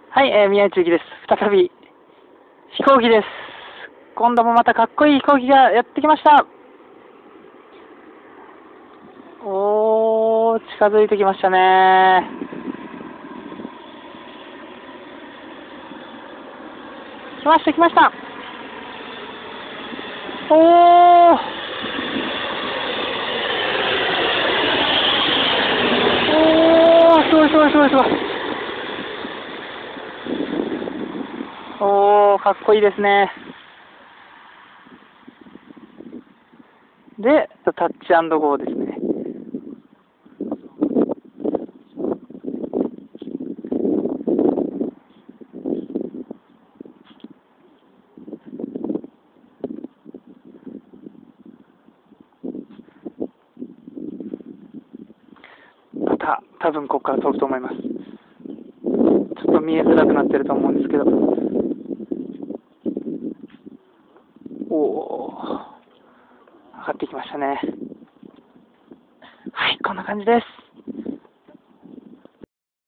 はい、宮内幸です。再び、飛行機です。今度もまたかっこいい飛行機がやってきました。おー、近づいてきましたね。来ました、来ました。おー。おー、すごいすごいすごいすごい。おー、かっこいいですね。で、タッチ&ゴーですね。また、多分ここから飛ぶと思います。ちょっと見えづらくなってると思うんですけど。おー、上がってきましたね。はい、こんな感じです。